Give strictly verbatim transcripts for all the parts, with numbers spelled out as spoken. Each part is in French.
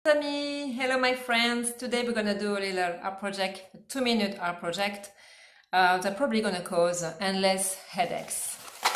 Amis, hello my friends. Today we're gonna do a little art project, a two minute art project. Uh, that's probably gonna cause endless headaches.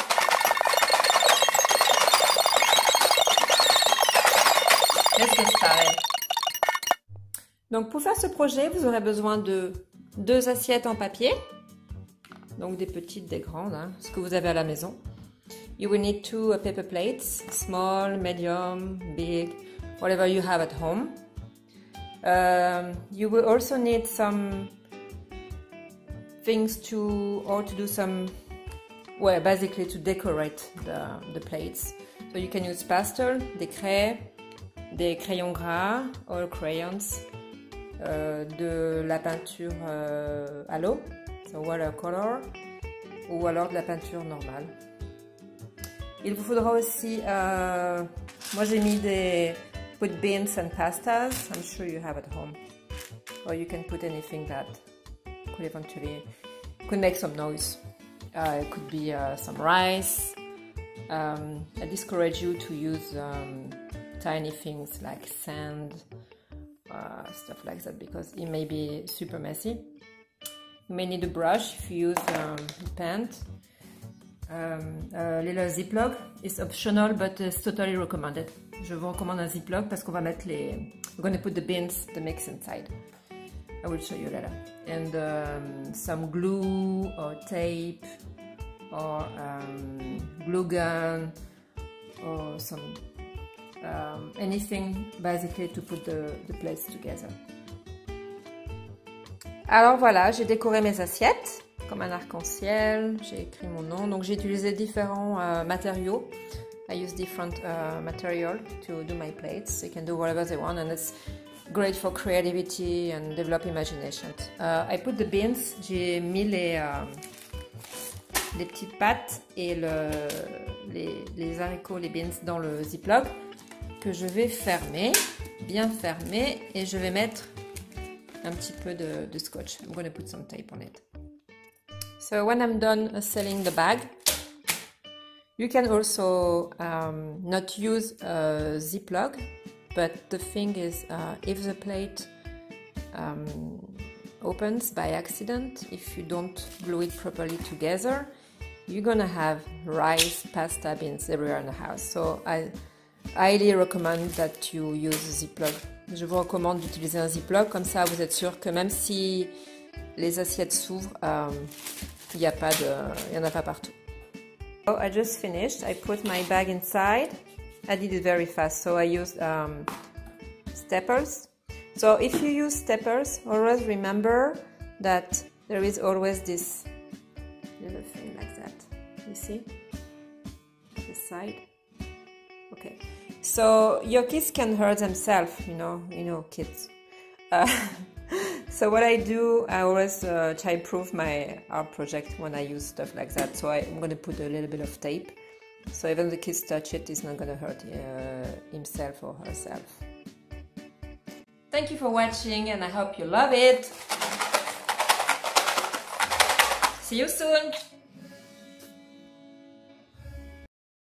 Let's get started. Donc pour faire ce projet, vous aurez besoin de deux assiettes en papier. Donc des petites, des grandes, hein, ce que vous avez à la maison. You will need two uh, paper plates, small, medium, big, whatever you have at home. Um, you will also need some things to, or to do some, well, basically to decorate the, the plates. So you can use pastel, des craies, des crayons gras, oil crayons, euh, de la peinture euh, à l'eau, so watercolor, ou alors de la peinture normale. Il vous faudra aussi, euh, moi j'ai mis des put beans and pastas. I'm sure you have at home, or you can put anything that could eventually could make some noise. Uh, it could be uh, some rice. Um, I discourage you to use um, tiny things like sand, uh, stuff like that, because it may be super messy. You may need a brush if you use um, paint. Um, a little ziploc is optional, but it's totally recommended. Je vous recommande un ziploc parce qu'on va mettre les. We're going to put the beans, the mix inside. I will show you later. And um, some glue or tape or um, glue gun or some um, anything basically to put the, the plates together. Alors voilà, j'ai décoré mes assiettes comme un arc-en-ciel, j'ai écrit mon nom, donc j'ai utilisé différents uh, matériaux. I use different uh, material to do my plates. You can do whatever they want, and it's great for creativity and develop imagination. Uh, I put the beans, j'ai mis les, uh, les petites pâtes et le, les, les haricots, les beans dans le ziploc que je vais fermer, bien fermer, et je vais mettre un petit peu de, de scotch. I'm going to put some tape on it. So when I'm done selling the bag, you can also um, not use a Ziploc, but the thing is, uh, if the plate um, opens by accident, if you don't glue it properly together, you're gonna have rice, pasta, beans everywhere in the house. So I highly recommend that you use a Ziploc. Je vous recommande d'utiliser un Ziploc, comme ça vous êtes sûr que même si les assiettes s'ouvrent, um, il n'y a pas de, il y en a pas partout. So I just finished. I put my bag inside. I did it very fast, so I used um, steppers. So if you use steppers, always remember that there is always this little thing like that. You see? This side. Okay. So your kids can hurt themselves, you know, you know, kids. Uh, so what I do, I always uh, try to prove my art project when I use stuff like that. So I, I'm going to put a little bit of tape. So even the kids touch it, it's not going to hurt uh, himself or herself. Thank you for watching, and I hope you love it. See you soon.